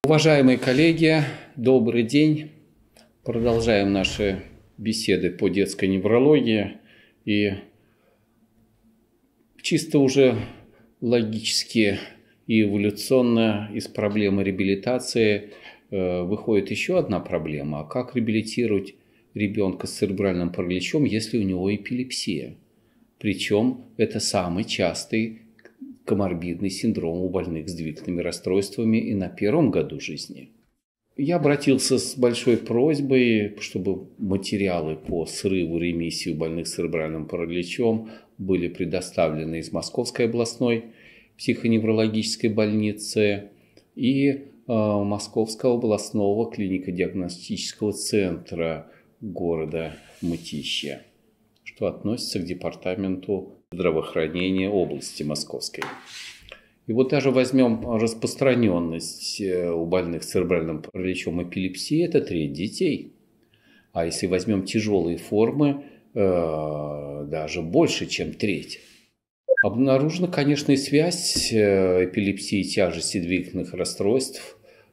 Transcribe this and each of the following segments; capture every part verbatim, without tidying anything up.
Уважаемые коллеги, добрый день. Продолжаем наши беседы по детской неврологии. И чисто уже логически и эволюционно из проблемы реабилитации э, выходит еще одна проблема. Как реабилитировать ребенка с церебральным параличом, если у него эпилепсия? Причем это самый частый коморбидный синдром у больных с двигательными расстройствами и на первом году жизни. Я обратился с большой просьбой, чтобы материалы по срыву ремиссии у больных с церебральным параличом были предоставлены из Московской областной психоневрологической больницы и э, Московского областного клинико-диагностического центра города Мытищи, что относится к департаменту здравоохранения области Московской. И вот даже возьмем распространенность у больных с церебральным параличом эпилепсии, это треть детей. А если возьмем тяжелые формы, даже больше, чем треть. Обнаружена, конечно, и связь эпилепсии и тяжести двигательных расстройств.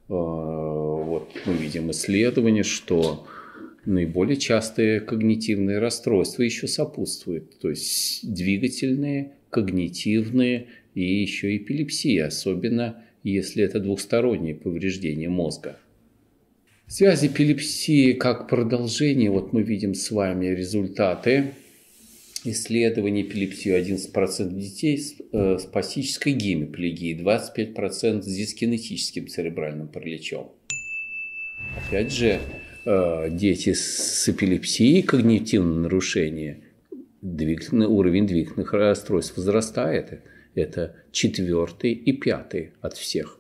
Вот мы видим исследования, что наиболее частые когнитивные расстройства еще сопутствуют, то есть двигательные, когнитивные и еще эпилепсия, особенно если это двухстороннее повреждение мозга. Связь эпилепсии как продолжение, вот мы видим с вами результаты исследований эпилепсии одиннадцать процентов детей с, э, с патической гемиплегией, двадцать пять процентов с дискинетическим церебральным параличом. Опять же, дети с эпилепсией, когнитивные нарушения, двигательный, уровень двигательных расстройств возрастает. Это четвертый и пятый от всех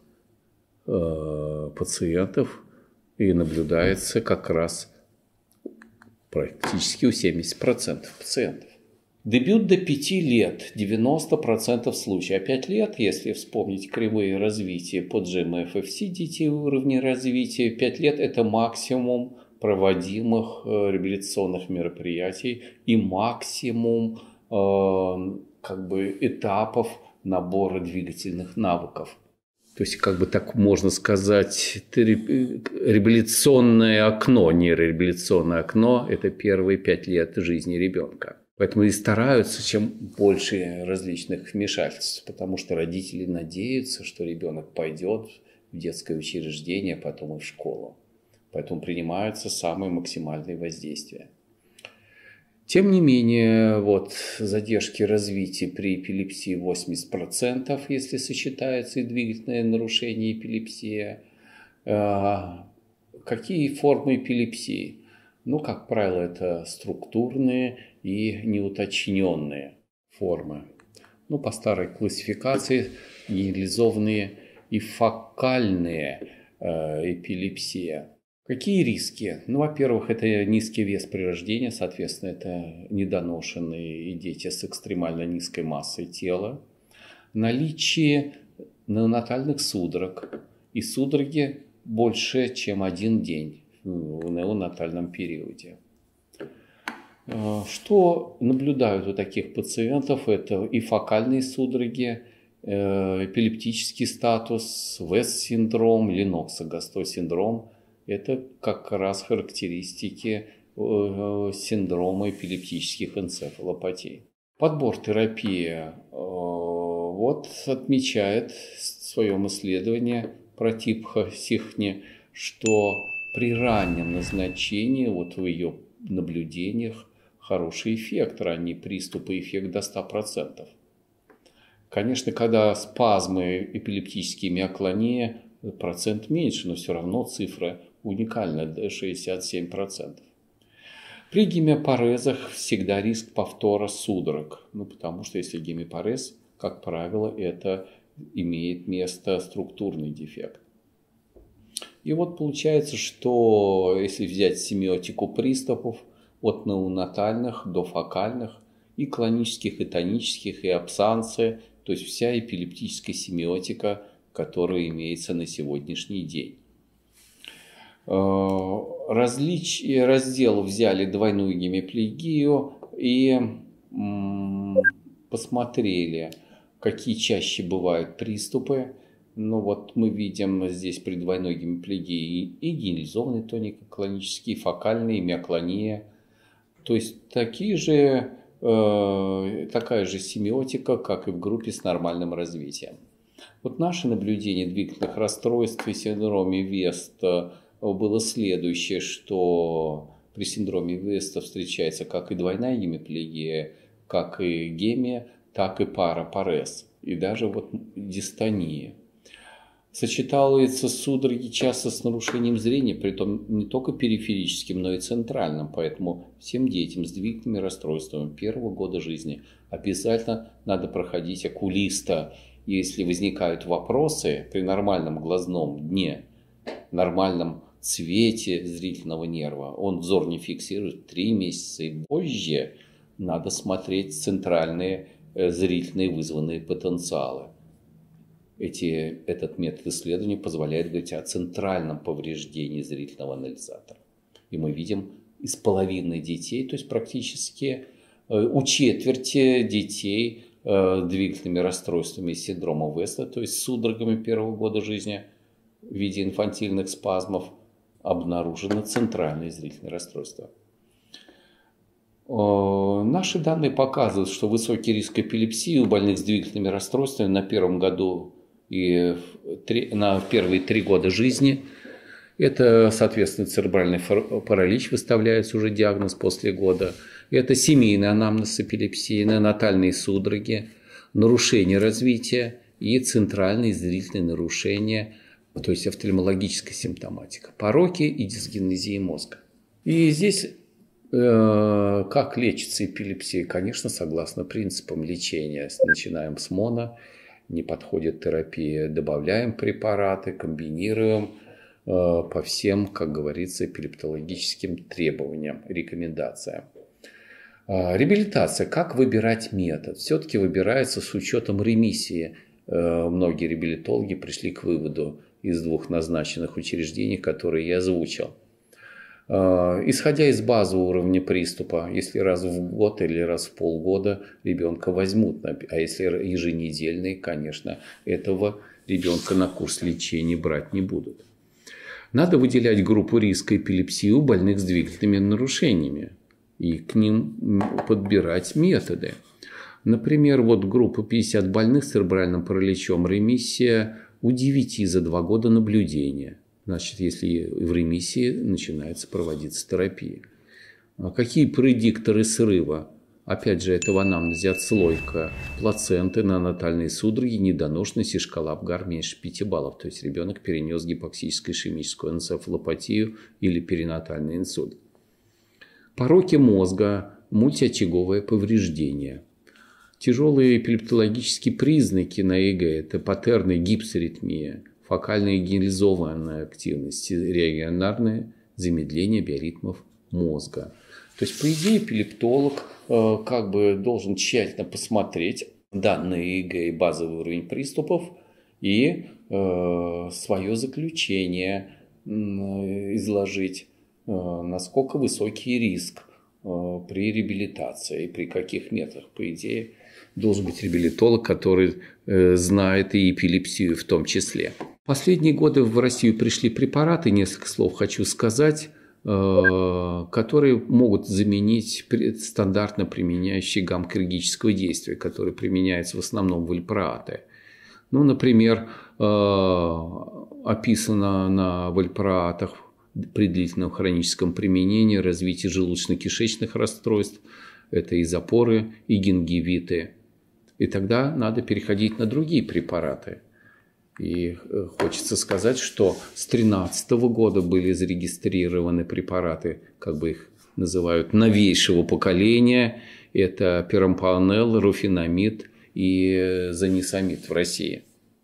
э, пациентов. И наблюдается как раз практически у семидесяти процентов пациентов. Дебют до пяти лет, девяносто процентов случаев. А пять лет, если вспомнить кривые развития по джи эм эф эф си детей уровня развития, пять лет – это максимум проводимых э, реабилитационных мероприятий и максимум э, как бы этапов набора двигательных навыков. То есть, как бы так можно сказать, реабилитационное окно, нейрореабилитационное окно – это первые пять лет жизни ребенка. Поэтому и стараются, чем больше различных вмешательств, потому что родители надеются, что ребенок пойдет в детское учреждение, потом и в школу. Поэтому принимаются самые максимальные воздействия. Тем не менее, вот, задержки развития при эпилепсии восемьдесят процентов, если сочетается и двигательное нарушение, и эпилепсия. Какие формы эпилепсии? Ну, как правило, это структурные и неуточненные формы. Ну, по старой классификации генерализованные и фокальные э, эпилепсия. Какие риски? Ну, во-первых, это низкий вес при рождении, соответственно, это недоношенные и дети с экстремально низкой массой тела. Наличие неонатальных судорог и судороги больше, чем один день в неонатальном периоде. Что наблюдают у таких пациентов? Это и фокальные судороги, эпилептический статус, Вест-синдром, Ленокса-Гастой синдром. Это как раз характеристики синдрома эпилептических энцефалопатий. Подбор терапии вот отмечает в своем исследовании про тип Сихни, что при раннем назначении, вот в ее наблюдениях, хороший эффект, ранние приступы, эффект до ста процентов. Конечно, когда спазмы, эпилептические миоклония, процент меньше, но все равно цифра уникальная, шестьдесят семь процентов. При гемипарезах всегда риск повтора судорог, ну, потому что если гемипарез, как правило, это имеет место структурный дефект. И вот получается, что если взять семиотику приступов от неонатальных до фокальных, и клонических, и тонических, и абсанции, то есть вся эпилептическая семиотика, которая имеется на сегодняшний день. Различия раздел взяли двойную гемиплегию и посмотрели, какие чаще бывают приступы Ну вот мы видим здесь при двойной гемиплегии и генерализованный тонико-клонический, фокальный, миоклония. То есть такие же, э, такая же семиотика, как и в группе с нормальным развитием. Вот наше наблюдение двигательных расстройств и синдроме Веста было следующее, что при синдроме Веста встречается как и двойная гемиплегия, как и гемия, так и парапарез, и даже вот дистония. Сочетаются судороги часто с нарушением зрения, притом не только периферическим, но и центральным. Поэтому всем детям с двигательными расстройствами первого года жизни обязательно надо проходить окулиста. Если возникают вопросы при нормальном глазном дне, нормальном цвете зрительного нерва, он взор не фиксирует три месяца и позже, надо смотреть центральные зрительные вызванные потенциалы. Эти, этот метод исследования позволяет говорить о центральном повреждении зрительного анализатора. И мы видим из половины детей, то есть практически у четверти детей с двигательными расстройствами синдрома Веста, то есть с судорогами первого года жизни в виде инфантильных спазмов, обнаружено центральное зрительное расстройство. Наши данные показывают, что высокий риск эпилепсии у больных с двигательными расстройствами на первом году и на первые три года жизни. Это, соответственно, церебральный паралич выставляется уже диагноз после года. Это семейный анамнез эпилепсии, неонатальные судороги, нарушение развития и центральные зрительные нарушения, то есть офтальмологическая симптоматика, пороки и дисгенезия мозга. И здесь э, как лечится эпилепсия? Конечно, согласно принципам лечения. Начинаем с моно. Не подходит терапия, добавляем препараты, комбинируем э, по всем, как говорится, эпилептологическим требованиям, рекомендациям. Э, реабилитация. Как выбирать метод? Все-таки выбирается с учетом ремиссии. Э, многие реабилитологи пришли к выводу из двух назначенных учреждений, которые я озвучил. Исходя из базового уровня приступа, если раз в год или раз в полгода ребенка возьмут, а если еженедельный, конечно, этого ребенка на курс лечения брать не будут. Надо выделять группу риска эпилепсии у больных с двигательными нарушениями и к ним подбирать методы. Например, вот группа пятьдесят больных с церебральным параличом, ремиссия у девяти за два года наблюдения. Значит, если в ремиссии начинается проводиться терапия. А какие предикторы срыва? Опять же, это в анамнезе отслойка плаценты, неонатальные судороги, недоношенность и шкала Апгар меньше пяти баллов. То есть ребенок перенес гипоксическую ишемическую энцефалопатию или перинатальный инсульт. Пороки мозга, мультиочаговое повреждение. Тяжелые эпилептологические признаки на ЭЭГ – это паттерны гипсаритмия, фокальная генерализованная активность, регионарное замедление биоритмов мозга. То есть, по идее, эпилептолог э, как бы должен тщательно посмотреть данные ЭЭГ и базовый уровень приступов и э, свое заключение э, изложить, э, насколько высокий риск э, при реабилитации и при каких методах. По идее, должен быть реабилитолог, который э, знает и эпилепсию в том числе. В последние годы в Россию пришли препараты, несколько слов хочу сказать, э, которые могут заменить стандартно применяющие гамма-хирургического действия, которые применяются в основном вальпроаты. Ну, например, э, описано на вальпроатах при длительном хроническом применении развитие желудочно-кишечных расстройств, это и запоры, и гингивиты. И тогда надо переходить на другие препараты. И хочется сказать, что с две тысячи тринадцатого года были зарегистрированы препараты, как бы их называют, новейшего поколения. Это пирампанел, руфинамид и занисамид в России.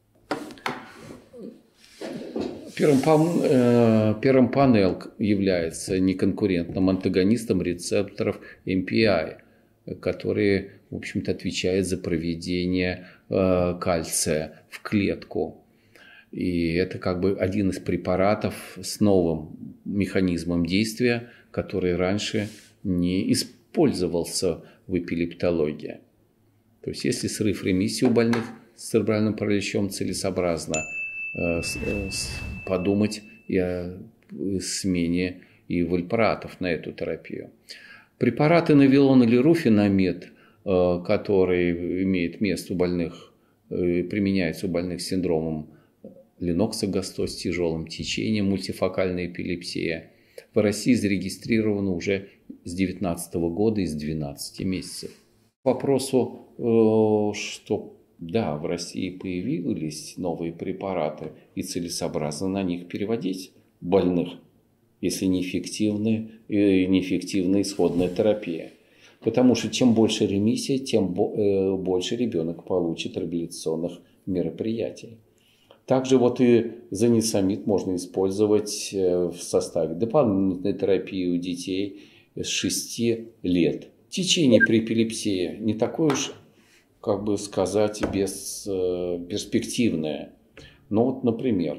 Пирампанел является неконкурентным антагонистом рецепторов эм пи ай, которые, в общем-то, отвечают за проведение э, кальция в клетку. И это как бы один из препаратов с новым механизмом действия, который раньше не использовался в эпилептологии. То есть, если срыв ремиссии у больных с церебральным параличом, целесообразно подумать и о смене и вальпроатов на эту терапию. Препараты навилон или руфинамид, который имеет место у больных, применяется у больных с синдромом Леннокса-Гасто с тяжелым течением, мультифокальная эпилепсия, в России зарегистрировано уже с две тысячи девятнадцатого года и с двенадцати месяцев. К вопросу, что да, в России появились новые препараты и целесообразно на них переводить больных, если неэффективная, неэффективная исходная терапия. Потому что чем больше ремиссия, тем больше ребенок получит реабилитационных мероприятий. Также вот и зонисамид можно использовать в составе дополнительной терапии у детей с шести лет. Течение при эпилепсии не такое уж, как бы сказать, бесперспективное. Но вот, например,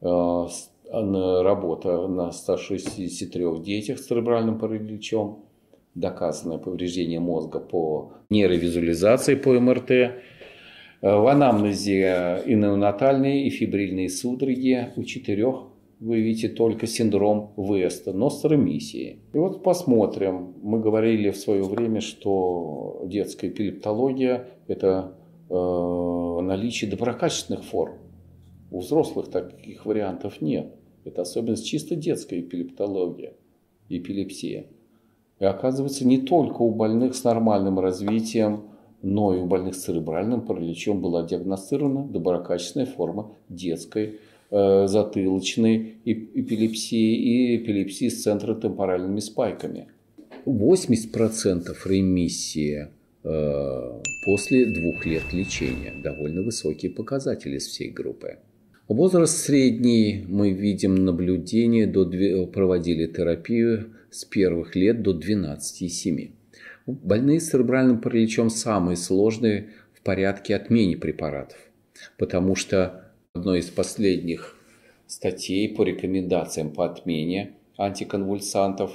работа на ста шестидесяти трёх детях с церебральным параличом, доказанное повреждение мозга по нейровизуализации по эм эр тэ, в анамнезе и неонатальные, и фибрильные судороги у четырех вы видите только синдром Веста, но с ремиссией. И вот посмотрим. Мы говорили в свое время, что детская эпилептология – это э, наличие доброкачественных форм. У взрослых таких вариантов нет. Это особенность чисто детской эпилептологии, эпилепсия. И оказывается, не только у больных с нормальным развитием, но и у больных с церебральным параличом была диагностирована доброкачественная форма детской э, затылочной эпилепсии и эпилепсии с центротемпоральными спайками. восемьдесят процентов ремиссия э, после двух лет лечения. Довольно высокие показатели из всей группы. Возраст средний, мы видим наблюдение, до, проводили терапию с первых лет до двенадцати и семи. Больные с церебральным параличом самые сложные в порядке отмены препаратов, потому что одной из последних статей по рекомендациям по отмене антиконвульсантов,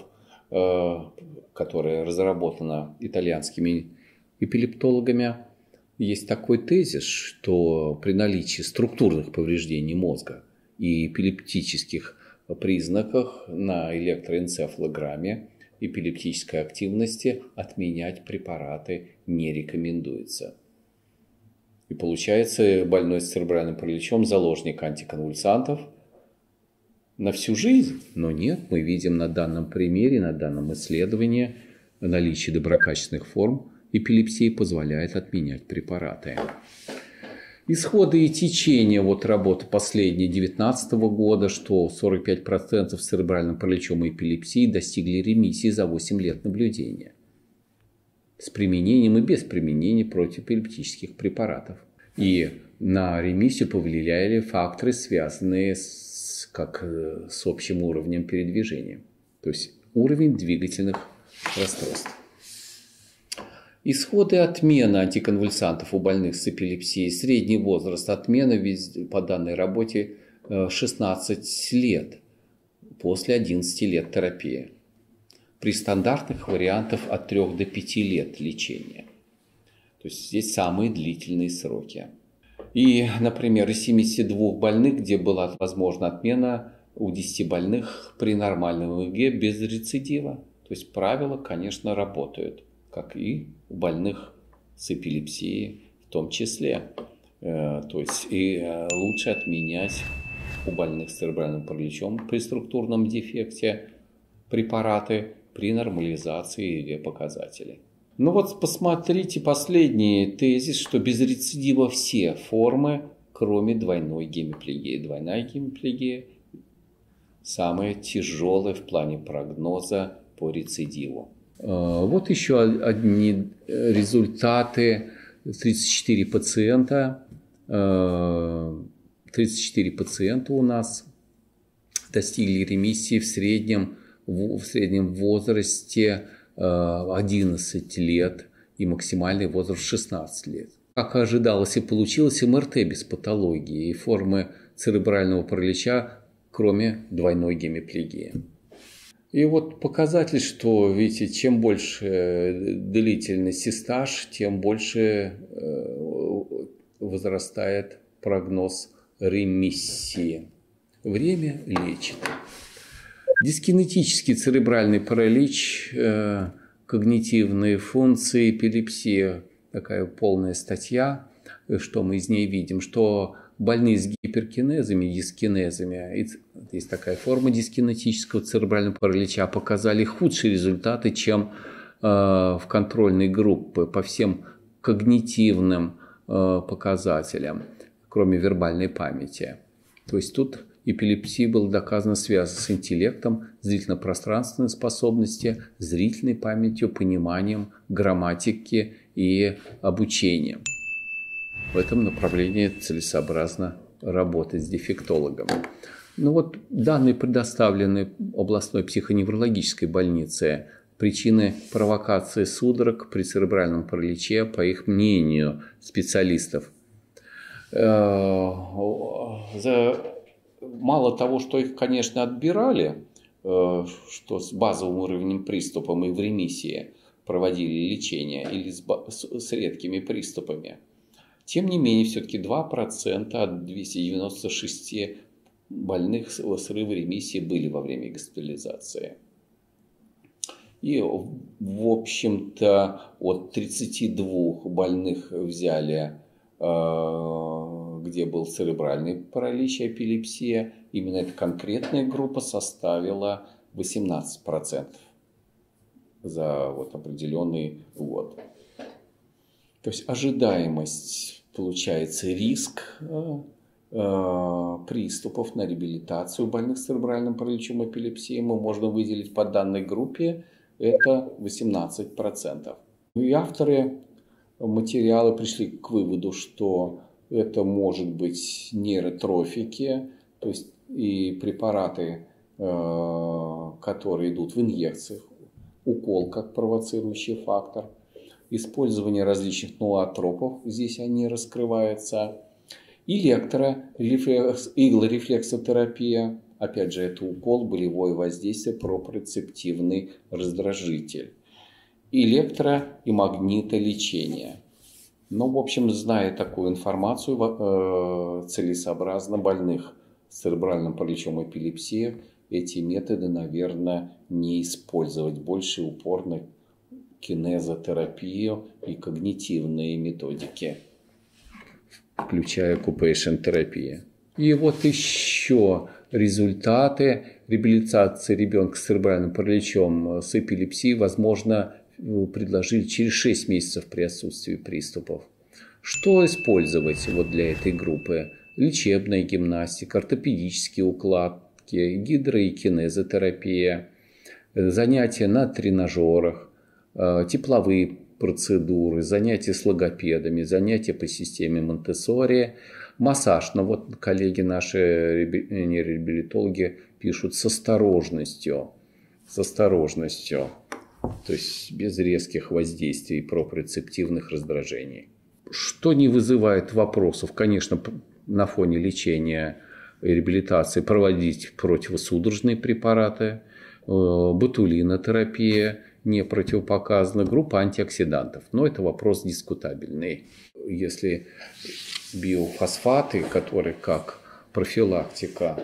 которая разработана итальянскими эпилептологами, есть такой тезис, что при наличии структурных повреждений мозга и эпилептических признаках на электроэнцефалограмме эпилептической активности отменять препараты не рекомендуется. И получается, больной с церебральным параличом заложник антиконвульсантов на всю жизнь. Но нет, мы видим на данном примере, на данном исследовании наличие доброкачественных форм эпилепсии позволяет отменять препараты. Исходы и течения вот работы последней две тысячи девятнадцатого года, что сорок пять процентов с церебральным параличом и эпилепсией достигли ремиссии за восемь лет наблюдения. С применением и без применения противоэпилептических препаратов. И на ремиссию повлияли факторы, связанные с, как, с общим уровнем передвижения. То есть уровень двигательных расстройств. Исходы отмены антиконвульсантов у больных с эпилепсией. Средний возраст отмены по данной работе шестнадцать лет после одиннадцати лет терапии. При стандартных вариантах от трёх до пяти лет лечения. То есть здесь самые длительные сроки. И, например, из семидесяти двух больных, где была возможна отмена, у десяти больных при нормальном и гэ без рецидива. То есть правила, конечно, работают, как и у больных с эпилепсией в том числе. То есть и лучше отменять у больных с церебральным параличом при структурном дефекте препараты при нормализации и гэ показателей. Ну вот посмотрите последний тезис, что без рецидива все формы, кроме двойной гемиплегии. Двойная гемиплегия самая тяжелая в плане прогноза по рецидиву. Вот еще одни результаты. тридцать четыре пациента, тридцать четыре пациента у нас достигли ремиссии в среднем, в среднем возрасте одиннадцать лет и максимальный возраст шестнадцать лет. Как ожидалось и получилось, эм эр тэ без патологии и формы церебрального паралича, кроме двойной гемиплегии. И вот показатель, что, видите, чем больше длительность и стаж, тем больше возрастает прогноз ремиссии. Время лечит. Дискинетический церебральный паралич, э, когнитивные функции, эпилепсия. Такая полная статья, что мы из ней видим, что больные с гиперкинезами, дискинезами, есть такая форма дискинетического церебрального паралича, показали худшие результаты, чем э, в контрольной группе по всем когнитивным э, показателям, кроме вербальной памяти. То есть тут эпилепсия была доказана связана с интеллектом, зрительно-пространственной способностью, зрительной памятью, пониманием, грамматики и обучением. В этом направлении целесообразно работать с дефектологом. Ну вот данные предоставлены областной психоневрологической больнице. Причины провокации судорог при церебральном параличе, по их мнению, специалистов. За... Мало того, что их, конечно, отбирали, что с базовым уровнем приступом и в ремиссии проводили лечение, или с, с редкими приступами, тем не менее, все-таки два процента от двухсот девяноста шести больных срыва ремиссии были во время госпитализации. И, в общем-то, от тридцати двух больных взяли, где был церебральный паралич и эпилепсия, именно эта конкретная группа составила восемнадцать процентов за вот определенный год. То есть ожидаемость, получается, риск э, э, приступов на реабилитацию больных с церебральным параличом и эпилепсией мы можно выделить по данной группе, это восемнадцать процентов. И авторы материала пришли к выводу, что это может быть нейротрофики, то есть и препараты, э, которые идут в инъекциях, укол как провоцирующий фактор, использование различных ноотропов, здесь они раскрываются, электрорефлекс, иглорефлексотерапия, опять же, это укол, болевое воздействие, пропрецептивный раздражитель, электро- и магнитолечение. Но, в общем, зная такую информацию, целесообразно больных с церебральным параличом и эпилепсией эти методы, наверное, не использовать. Больше упор на кинезотерапию и когнитивные методики, включая оккупейшн-терапию. И вот еще результаты реабилитации ребенка с церебральным параличом с эпилепсией возможно предложили через шесть месяцев при отсутствии приступов. Что использовать вот для этой группы? Лечебная гимнастика, ортопедические укладки, гидро- и кинезотерапия, занятия на тренажерах, тепловые процедуры, занятия с логопедами, занятия по системе Монтессори, массаж. Но вот коллеги наши нейрореабилитологи пишут с осторожностью, с осторожностью, то есть без резких воздействий и пропрецептивных раздражений. Что не вызывает вопросов, конечно, на фоне лечения и реабилитации проводить противосудорожные препараты, ботулинотерапия не противопоказана, группа антиоксидантов. Но это вопрос дискутабельный. Если биофосфаты, которые как профилактика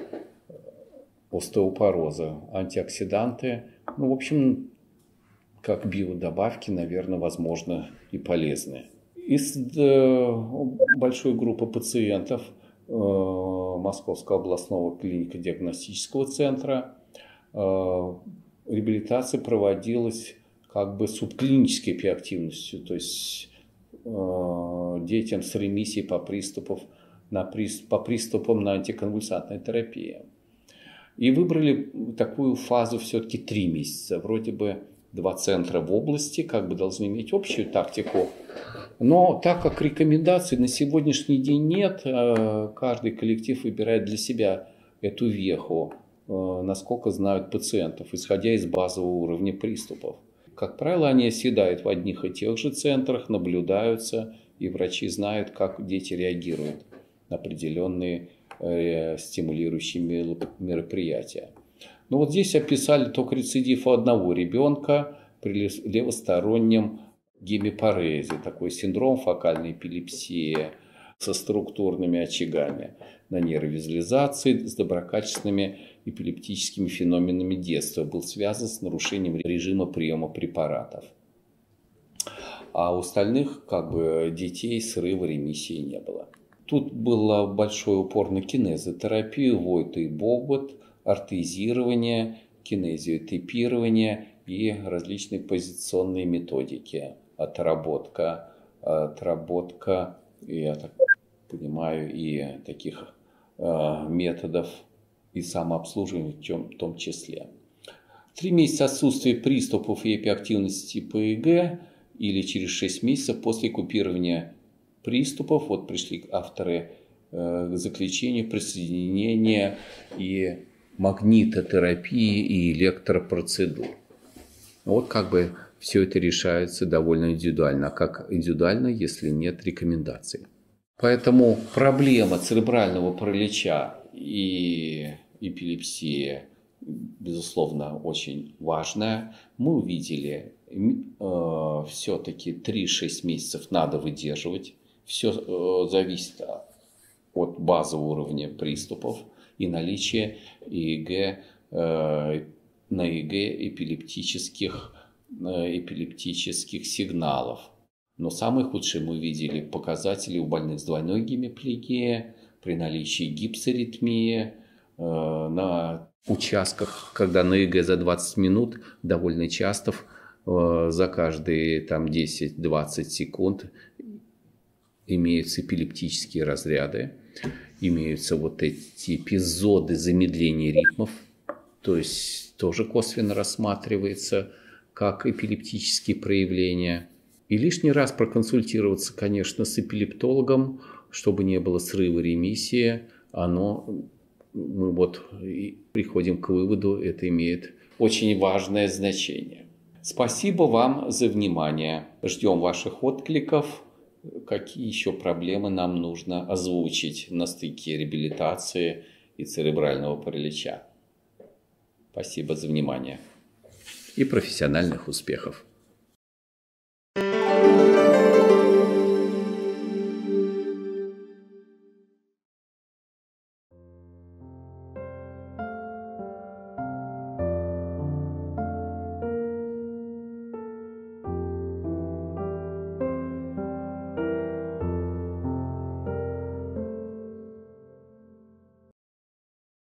остеопороза, антиоксиданты, ну, в общем, как биодобавки, наверное, возможно и полезны. Из большой группы пациентов Московского областного клинико-диагностического центра реабилитация проводилась как бы субклинической биоактивностью, то есть детям с ремиссией по, приступов, на, по приступам на антиконвульсантной терапии. И выбрали такую фазу все-таки три месяца. Вроде бы два центра в области как бы должны иметь общую тактику. Но так как рекомендаций на сегодняшний день нет, каждый коллектив выбирает для себя эту веху, насколько знают пациентов, исходя из базового уровня приступов. Как правило, они оседают в одних и тех же центрах, наблюдаются, и врачи знают, как дети реагируют на определенные э, стимулирующие мероприятия. Но вот здесь описали только рецидив у одного ребенка при левостороннем гемипарезе, такой синдром фокальной эпилепсии со структурными очагами на нейровизуализации с доброкачественными эпилептическими феноменами детства. Был связан с нарушением режима приема препаратов. А у остальных как бы детей срыва ремиссии не было. Тут был большой упор на кинезотерапию, Войт и Богот, ортезирование, кинезиотипирование и различные позиционные методики. Отработка, отработка, я так понимаю, и таких э, методов и самообслуживания в том числе. Три месяца отсутствия приступов и эпиактивности типа ЭЭГ или через шесть месяцев после купирования приступов, вот пришли авторы э, к заключению присоединения и магнитотерапии и электропроцедур. Вот как бы все это решается довольно индивидуально. А как индивидуально, если нет рекомендаций? Поэтому проблема церебрального паралича и эпилепсии, безусловно, очень важная. Мы увидели, э, все-таки три-шесть месяцев надо выдерживать. Все э, зависит от базового уровня приступов и наличия ЭЭГ, э, на ЭЭГ эпилептических, э, эпилептических сигналов. Но самые худшие мы видели показатели у больных с двойной гемиплегией, при наличии гипсаритмии, э, на участках, когда на ЭЭГ за двадцать минут довольно часто э, за каждые там, десять-двадцать секунд имеются эпилептические разряды, имеются вот эти эпизоды замедления ритмов, то есть тоже косвенно рассматривается как эпилептические проявления. И лишний раз проконсультироваться, конечно, с эпилептологом, чтобы не было срыва ремиссии. Оно, мы вот приходим к выводу, это имеет очень важное значение. Спасибо вам за внимание. Ждем ваших откликов. Какие еще проблемы нам нужно озвучить на стыке реабилитации и церебрального паралича. Спасибо за внимание и профессиональных успехов.